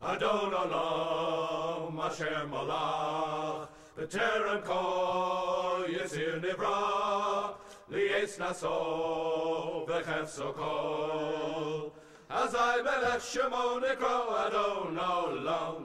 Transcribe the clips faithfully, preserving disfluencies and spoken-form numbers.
Adon Olom, Asher Malach, B'terem Kol Yisir Nivra, Li'etz Naso, V'chefso Kol. Azai Melech Shemo Nikro Adon Olom.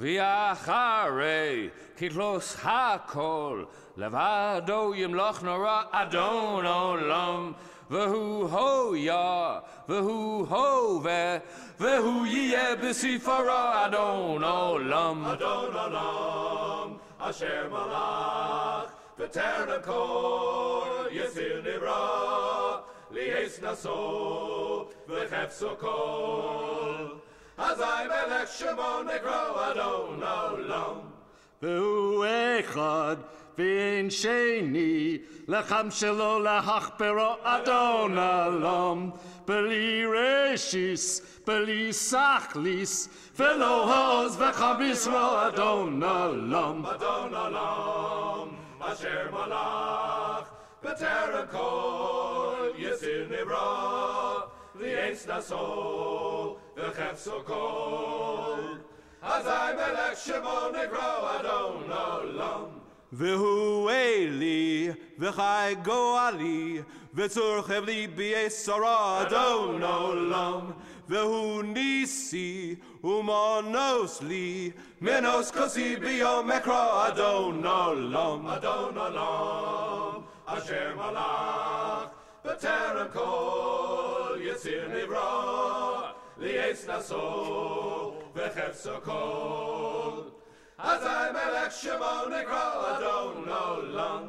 V'yacharei kitlos hakol levado yimloch nora Adon Olam. V'hu hoya, v'hu hove, v'hu yiyeh b'sifara Adon Olam. Adon Olam, Asher Malach, B'terem Kol Yisir Nivra, Li'etz Naso, V'chefso Kol. Azai Melech Shemo Nikro Adon Olam. V'hu echad v'ein sheni lecham shelo lahachpero Adon Olam. B'li reshis, b'li sachlis, v'lo hoz v'cham Yisro Adon Olam. Adon Olam, Asher Malach, B'terem Kol Yisir Nivra, Li'etz Naso, V'chefso Kol. Azai Melech Shemo Nikro Adon Olam. V'hu Eli, v'chai goali, v'tzurchev li b'yesara Adon Olam. V'hu nisi, umanos li, menos kosi b'yom ekra Adon Olam. Adon Olam, Asher Malach, B'terem Kol Yisir Nivra, Li'etz Naso, V'chefso Kol. Azai Melech Shemo Nikro Adon Olam.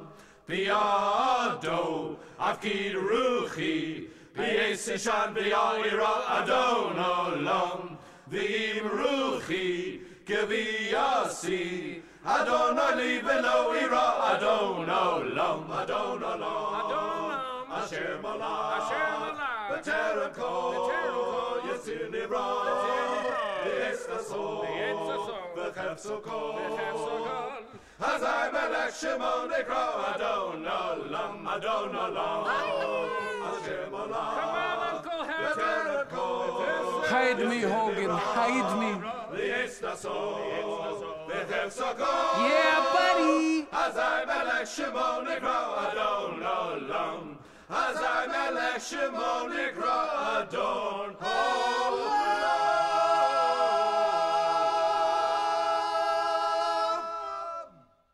B'yado Avkid Ruchi, B'yesishan B'ya'ira Adon Olam. V'im Ruchi Geviyasi, Adon Oli V'lo Ira Adon Olam. Adon Olam, Asher Malach, B'terem Kol Yisir Nivra, Li'etz Naso, V'chefso Kol. Azai Melech Shemo Nikro Adon Olam. Adon Olam, Asher Malach, B'terem Kol. Hide me, Hogan, hide me. Li'etz Naso, V'chefso Kol. Yeah, buddy. Azai Melech Shemo Nikro Adon Olam. Azai Melech Shemo Nikro Adon Olam.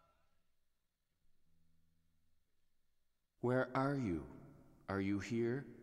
Where are you? Are you here?